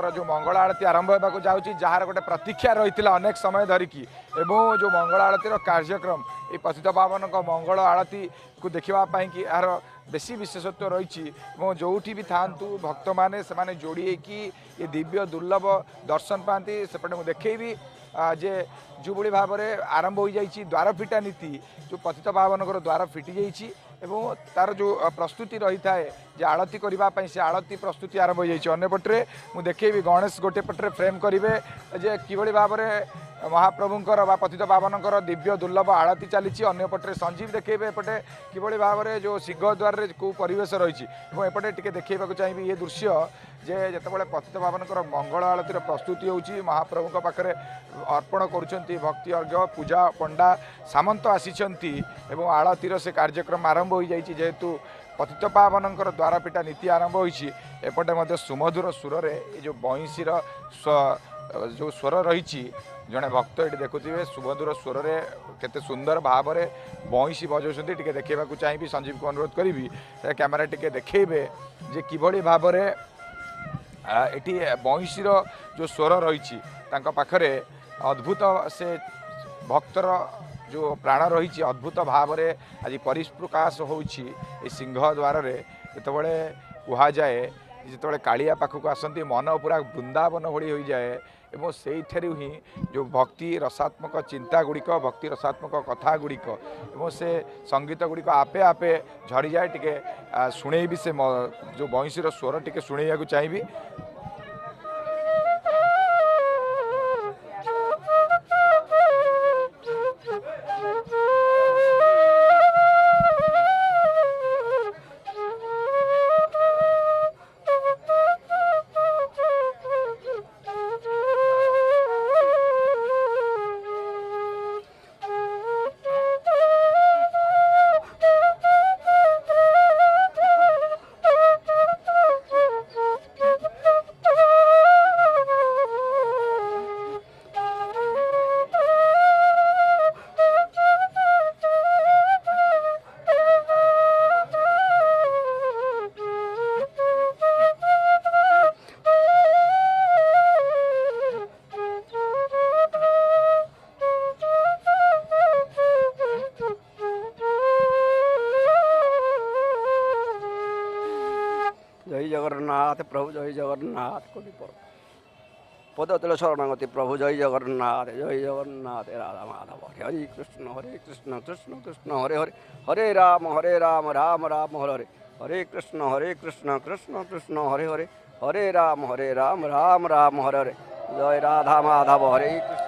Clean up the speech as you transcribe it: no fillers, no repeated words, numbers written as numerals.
जो मंगल आरती आरंभ होगा जाऊँगी जार गोटे प्रतीक्षा रही अनेक समय धरिकी एवं जो मंगल आरतीर कार्यक्रम ये पतित पावन मंगल आरती को देखापी कि यार बेसी विशेषत्व रही जो भी था भक्त मैंने से जोड़ी कि ये दिव्य दुर्लभ दर्शन पाती सेपटे मुझे देखी जे जो भाव में आरंभ हो जाए द्वार फिटा नीति जो पतित पावन द्वार फिटी जाइए एवं तार जो प्रस्तुति रही थाए जे आरती करने से आरती प्रस्तुति आरंभ हो जाए अंपटे मुझे देखेबी गणेश गोटे पटे फ्रेम करेंगे जे कि भाव में महाप्रभुंकर बा पतित पावनकर दिव्य दुर्लभ आरती चली अंपटे संजीव देखेबे एपटे कि भाव में जो सिंहद्वार को परिवेश रही एपटे टी देखा चाहिए ये दृश्य जे जितेबाला पतित पावनकर मंगल आरतीर प्रस्तुति होची महाप्रभु पाखे अर्पण करुँच भक्ति अर्घ्य पूजा पंडा सामंत आसीचंती एवं आरतीर से कार्यक्रम आरंभ हो जाइए जेहेतु पतित पावनकर द्वारपीठा नीति आरंभ होइछि एपटे सुमधुर सुर जो बंशीर जो स्वर रही जड़े भक्त ये देखुए सुमधुर स्वर केते सुंदर भाव में बंशी बजाउछन्ति टिके देखा चाहिए संजीव को अनुरोध करी कैमेरा टिके देखेबे जे किभली भाव में एटी बंशीर जो स्वर रही पाखरे अद्भुत से भक्तर जो प्राण रही अद्भुत भाव में आज परिप्रकाश होछि सिंह द्वार जितेबाला कह जाए जिते कालिया पाखक आसती मन पूरा वृंदावन भली हो जाए एवं से ही जो भक्ति रसात्मक चिंता गुड़िक भक्ति रसात्मक कथा गुड़िक एवं से संगीत गुड़िक आपे आपे झड़ी जाए टिके शुणे भी से जो बंशीर स्वर टिके शुणा चाहिए जय जगन्नाथ प्रभु जय जगन्नाथ कोटि पद तले शरणागति प्रभु जय जगन्नाथ राधा माधव हरे कृष्ण कृष्ण कृष्ण हरे हरे हरे राम राम राम हरे हरे हरे कृष्ण कृष्ण कृष्ण हरे हरे हरे राम राम राम हरे हरे जय राधा माधव हरे कृष्ण।